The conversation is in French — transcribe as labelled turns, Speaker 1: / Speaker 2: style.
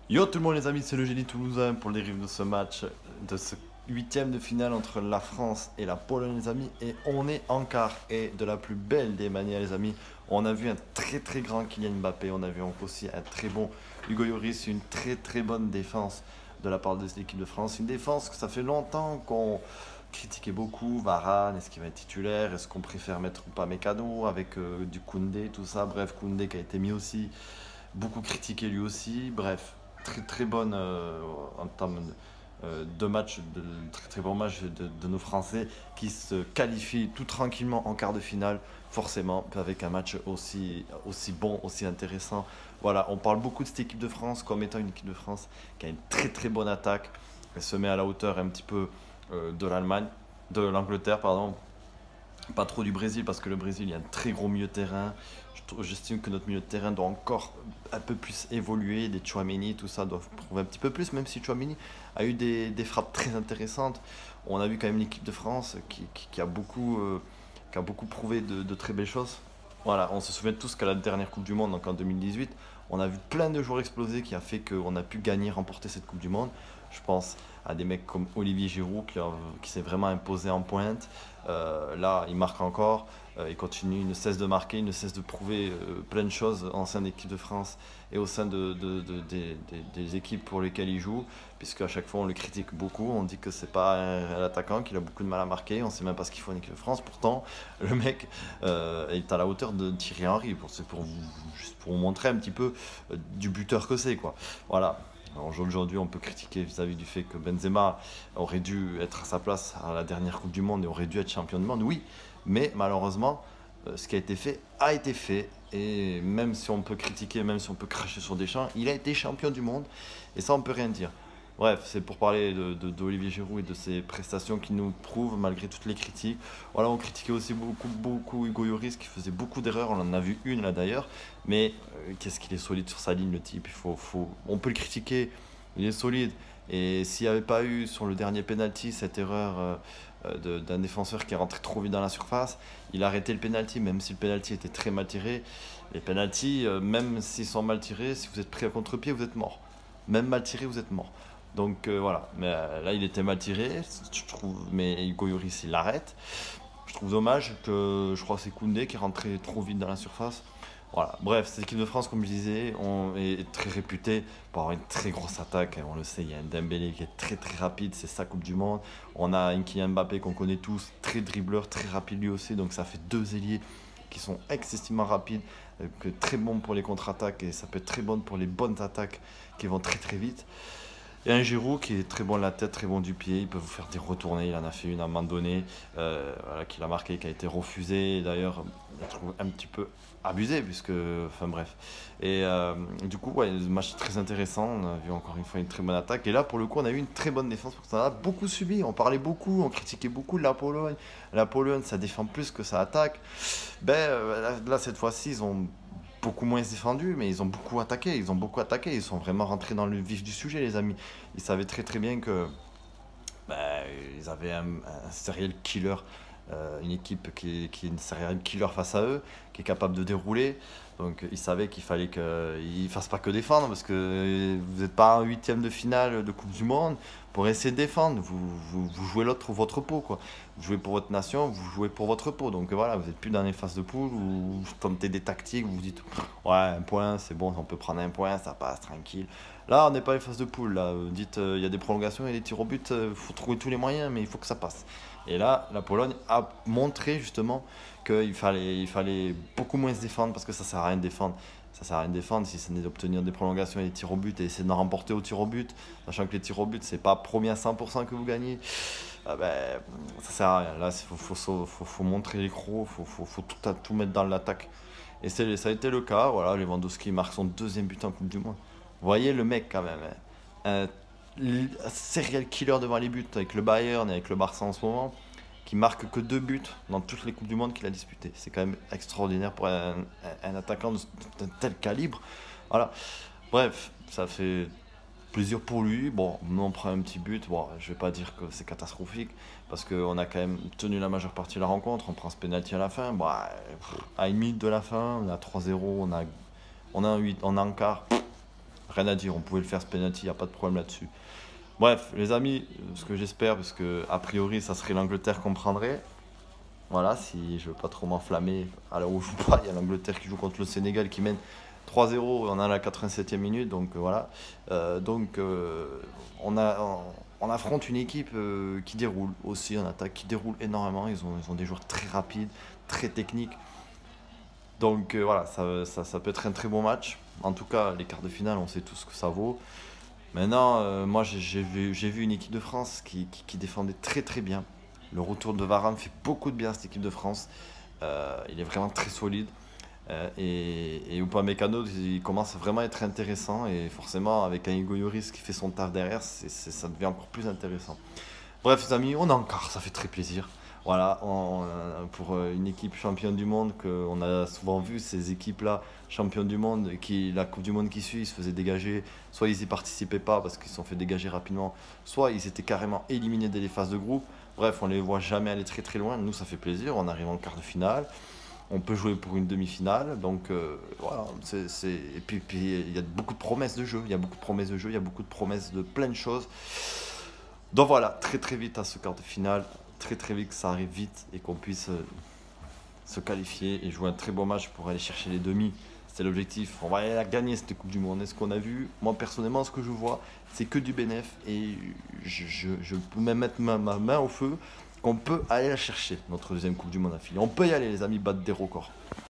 Speaker 1: Yo tout le monde les amis, c'est le Génie Toulousain pour les rives de ce match, de ce huitième de finale entre la France et la Pologne les amis. Et on est en quart et de la plus belle des manières les amis. On a vu un très grand Kylian Mbappé, on a vu aussi un très bon Hugo Lloris, une très bonne défense de la part de l'équipe de France. Une défense que ça fait longtemps qu'on critiquait beaucoup, Varane, est-ce qu'il va être titulaire, est-ce qu'on préfère mettre ou pas Mécano avec du Koundé, tout ça. Bref, Koundé qui a été mis aussi, beaucoup critiqué lui aussi, bref très bonne en termes de match, très bon match de nos Français qui se qualifient tout tranquillement en quart de finale, forcément, avec un match aussi bon, aussi intéressant. Voilà, on parle beaucoup de cette équipe de France comme étant une équipe de France qui a une très bonne attaque. Elle se met à la hauteur un petit peu de l'Allemagne, de l'Angleterre, pardon, pas trop du Brésil parce que le Brésil il y a un très gros milieu de terrain. J'estime que notre milieu de terrain doit encore un peu plus évoluer. Des Tchouaméni, tout ça doivent prouver un petit peu plus, même si Tchouaméni a eu des frappes très intéressantes. On a vu quand même l'équipe de France qui a beaucoup prouvé de très belles choses. Voilà, on se souvient tous qu'à la dernière Coupe du Monde, donc en 2018, on a vu plein de joueurs exploser qui a fait qu'on a pu gagner, remporter cette Coupe du Monde. Je pense à des mecs comme Olivier Giroud qui s'est vraiment imposé en pointe. Là, il marque encore, il continue, il ne cesse de marquer, il ne cesse de prouver plein de choses au sein de l'équipe de France et au sein des équipes pour lesquelles il joue, puisque à chaque fois on le critique beaucoup, on dit que c'est pas un attaquant, qu'il a beaucoup de mal à marquer, on sait même pas ce qu'il faut en équipe de France, pourtant le mec est à la hauteur de Thierry Henry, c'est juste pour vous montrer un petit peu du buteur que c'est quoi. Voilà. Alors, aujourd'hui, on peut critiquer vis-à-vis du fait que Benzema aurait dû être à sa place à la dernière Coupe du Monde et aurait dû être champion du monde, oui, mais malheureusement, ce qui a été fait a été fait. Et même si on peut critiquer, même si on peut cracher sur Deschamps, il a été champion du monde et ça, on peut rien dire. Bref, c'est pour parler d'Olivier Giroud et de ses prestations qui nous prouvent malgré toutes les critiques. Voilà, on critiquait aussi beaucoup Hugo Lloris qui faisait beaucoup d'erreurs. On en a vu une là d'ailleurs. Mais qu'est-ce qu'il est solide sur sa ligne, le type. On peut le critiquer, il est solide. Et s'il n'y avait pas eu sur le dernier penalty cette erreur d'un défenseur qui est rentré trop vite dans la surface, il a arrêté le penalty, même si le penalty était très mal tiré. Les penalties, même s'ils sont mal tirés, si vous êtes pris à contre-pied, vous êtes mort. Même mal tiré, vous êtes mort. Donc voilà, mais là il était mal tiré, je trouve, mais Hugo Lloris il l'arrête. Je trouve dommage que je crois que c'est Koundé qui est rentré trop vite dans la surface. Voilà, bref, cette équipe de France, comme je disais, est très réputée pour avoir une très grosse attaque. On le sait, il y a un Dembélé qui est très rapide, c'est sa Coupe du Monde. On a un Kylian Mbappé qu'on connaît tous, très dribbleur, très rapide lui aussi. Donc ça fait deux ailiers qui sont excessivement rapides, que très bons pour les contre-attaques et ça peut être très bon pour les bonnes attaques qui vont très vite. Et un Giroud qui est très bon de la tête, très bon du pied, il peut vous faire des retournées, il en a fait une à un moment donné, voilà, qu'il a marqué, qui a été refusé, d'ailleurs, je trouve un petit peu abusé, puisque, enfin bref. Et du coup, ouais, un match très intéressant, on a vu encore une fois une très bonne attaque, et là, pour le coup, on a eu une très bonne défense, parce qu'on a beaucoup subi, on parlait beaucoup, on critiquait beaucoup de la Pologne, ça défend plus que ça attaque. Ben, là cette fois-ci, ils ont beaucoup moins défendu, mais ils ont beaucoup attaqué. Ils ont beaucoup attaqué. Ils sont vraiment rentrés dans le vif du sujet, les amis. Ils savaient très bien que bah, ils avaient un serial killer, une équipe qui est une serial killer face à eux, qui est capable de dérouler. Donc ils savaient qu'il fallait qu'ils ne fassent pas que défendre, parce que vous n'êtes pas en huitième de finale de Coupe du Monde pour essayer de défendre. Vous jouez votre peau, quoi. Vous jouez pour votre nation, vous jouez pour votre peau. Donc voilà, vous n'êtes plus dans les phases de poule où vous tentez des tactiques, vous vous dites ouais, un point, c'est bon, on peut prendre un point, ça passe tranquille. Là, on n'est pas les phases de poule. Là, vous dites, il y a des prolongations et des tirs au but, il faut trouver tous les moyens, mais il faut que ça passe. Et là, la Pologne a montré justement qu'il fallait beaucoup moins se défendre parce que ça sert à rien de défendre. Ça sert à rien de défendre si ce n'est d'obtenir des prolongations et des tirs au but et essayer de remporter au tir au but, sachant que les tirs au but, c'est pas premier à 100% que vous gagnez. Ah ben, ça sert à rien. Là, faut montrer les crocs, faut tout mettre dans l'attaque. Et ça a été le cas. Voilà, Lewandowski marque son deuxième but en Coupe du Monde. Vous voyez le mec quand même, hein. Un serial killer devant les buts avec le Bayern et avec le Barça en ce moment, qui marque que deux buts dans toutes les Coupes du Monde qu'il a disputées. C'est quand même extraordinaire pour un attaquant d'un tel calibre. Voilà. Bref, ça fait plaisir pour lui. Bon, nous on prend un petit but. Bon, je vais pas dire que c'est catastrophique parce qu'on a quand même tenu la majeure partie de la rencontre. On prend ce penalty à la fin. Bon, à une minute de la fin, on a 3-0, on a un 8, on a un quart. rien à dire, on pouvait le faire ce penalty, il n'y a pas de problème là-dessus. Bref, les amis, ce que j'espère, parce que a priori, ça serait l'Angleterre qu'on prendrait. Voilà, si je veux pas trop m'enflammer, alors où je joue pas, il y a l'Angleterre qui joue contre le Sénégal qui mène 3-0, on est à la 87e minute, donc voilà. Donc on affronte une équipe qui déroule aussi en attaque, qui déroule énormément. Ils ont des joueurs très rapides, très techniques. Donc voilà, ça peut être un très bon match. En tout cas, les quarts de finale, on sait tous ce que ça vaut. Maintenant, moi j'ai vu une équipe de France qui défendait très très bien. Le retour de Varane fait beaucoup de bien à cette équipe de France. Il est vraiment très solide. Et Upamecano, il commence vraiment à être intéressant. Et forcément, avec un Hugo Lloris qui fait son taf derrière, ça devient encore plus intéressant. Bref, les amis, on a encore, ça fait très plaisir. Voilà, pour une équipe championne du monde, qu'on a souvent vu ces équipes-là, championnes du monde, qui la Coupe du Monde qui suit, ils se faisaient dégager. Soit ils y participaient pas parce qu'ils se sont fait dégager rapidement, soit ils étaient carrément éliminés dès les phases de groupe. Bref, on les voit jamais aller très très loin. Nous, ça fait plaisir. On arrive en quart de finale. On peut jouer pour une demi-finale. Donc voilà. Et puis, il y a beaucoup de promesses de jeu. Il y a beaucoup de promesses de jeu. Il y a beaucoup de promesses de plein de choses. Donc voilà, très très vite à ce quart de finale. Très très vite que ça arrive vite et qu'on puisse se qualifier et jouer un très bon match pour aller chercher les demi. C'était l'objectif. On va aller la gagner cette Coupe du Monde. Et ce qu'on a vu, moi personnellement, ce que je vois, c'est que du bénéf. Et je peux même mettre ma main au feu qu'on peut aller la chercher, notre deuxième Coupe du Monde affilée. On peut y aller, les amis, battre des records.